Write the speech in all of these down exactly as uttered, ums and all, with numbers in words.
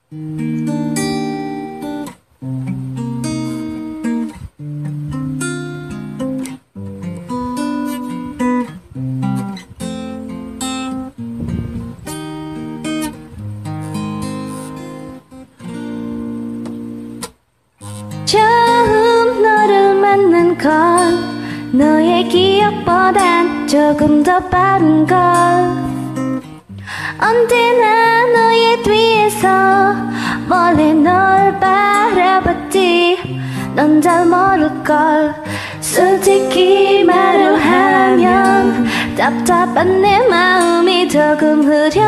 처음 너를 만난 건 너의 기억보단 조금 더 빠른 걸. 언제나 너의 뒤에서 몰래 널 바라봤지. 넌 잘 모를걸. 솔직히 말을 하면 답답한 내 마음이 조금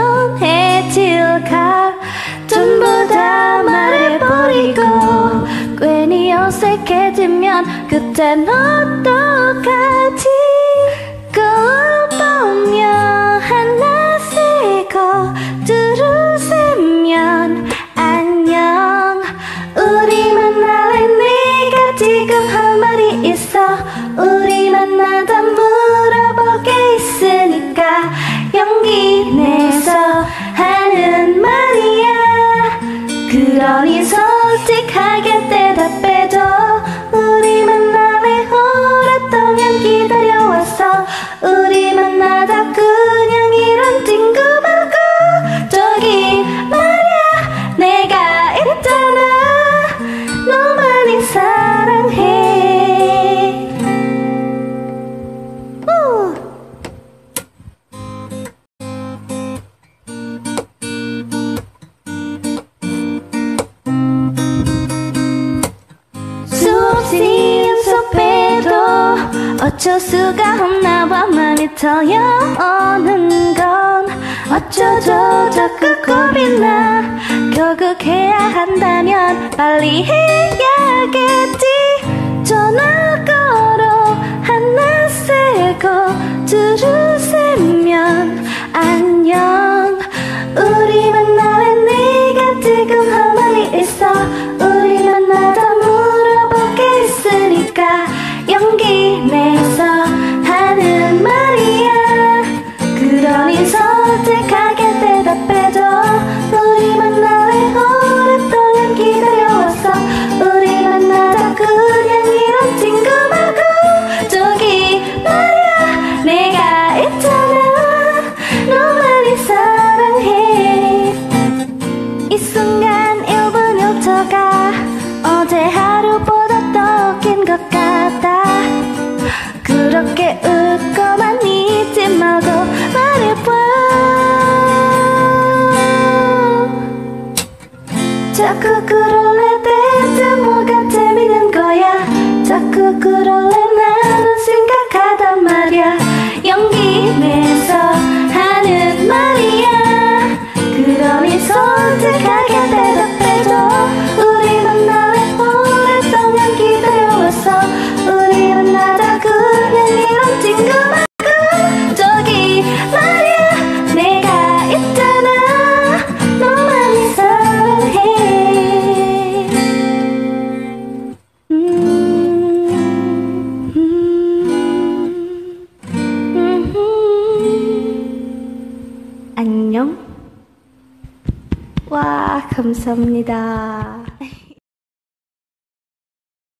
후련해질까. 전부 다 말해버리고 괜히 어색해지면 그땐 어떡하지. 거울 보며 하나 세고 둘을 세면 안녕. 우리 만날래 내가 지금 할 말이 있어. 우리 만나다 물어볼 게 있으니까 용기 내서 하는 말이야. 그러니 솔직하게 대답해줘. 우리 만남에 오랫동안 기다려왔어. 우리 만나다 그냥 이런 친구 말고 저기 말야 내가 있잖아. 너 많이 사랑해. 우. 수없이 연습해도 어쩔 수가 없나봐. 많이 터여오는 건 어쩌죠 자꾸 겁이 나. 결국 해야 한다면 빨리 해야겠지. 전화 걸어 하나 세고 둘을 세면 안녕. 우리 만날래 내가 지금 할 말이 있어. 우리 만나다 물어볼 게 있으니까 용기 내서 하는 말이야. 그러니 솔직하게 대답해줘. 우리 만날래 오랫동안 기다려왔어. 우리 만나다 그냥 이런 친구 말고 저기 말야 내가 있잖아. 너 많이 사랑해. 이 순간 일 분 일 초가 어제 하루보다 더 긴 것 같아. 그렇게 웃고만 있지 말고 말해봐. 자꾸 그럴래 대체 뭐가 재밌는 거야. 자꾸 그럴래 나는 생각하단 말야. 용기 내서 하는 말이야. 그러니 솔직하게 대답해줘. 우리 만날래 오랫동안 기다려왔어. 우리 만나다 그냥 이런 친구 말고 저기 말야 내가 있잖아. 너 많이 사랑해. 음, 음, 음, 음. 안녕. 와, 감사합니다.